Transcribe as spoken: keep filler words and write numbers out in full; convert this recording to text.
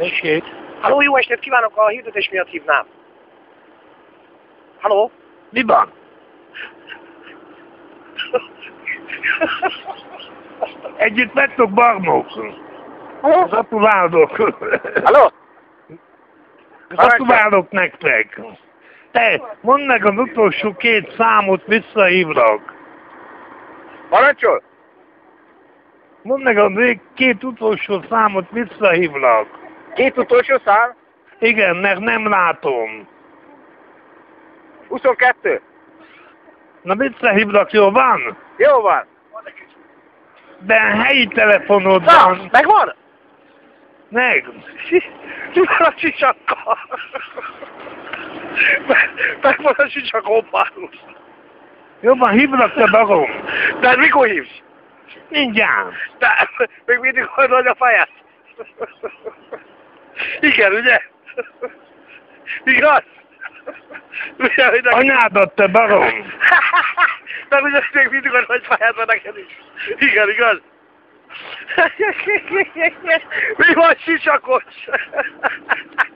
Tessék. Halló, jó estét kívánok, a hirdetés miatt hívnám. Halló? Mi van? Együtt vettek barnok. Halló? Gratulálok. Halló? Gratulálok nektek. Te, mondd meg az utolsó két számot, visszahívlak. Parancsol? Mondd meg a két utolsó számot, visszahívlak. Két utolsó szám? Igen, mert nem látom. huszonkettő. Na visszahívlak, jó van? Jó van. De helyi telefonod Na, van. megvan? Meg. Megvan a csicsakkal. Megvan a csicsak hoppálus. Jó van, hívlak te barom. De mikor hívsz? Mindjárt. De még mindig hajlod a fejed. Igen, ugye? Igaz? Ugye, hogy neked... Anyádat, te barom. De ugye még mindig a nagy fejed van neked is. Igen, igaz? Mi van, sisakos?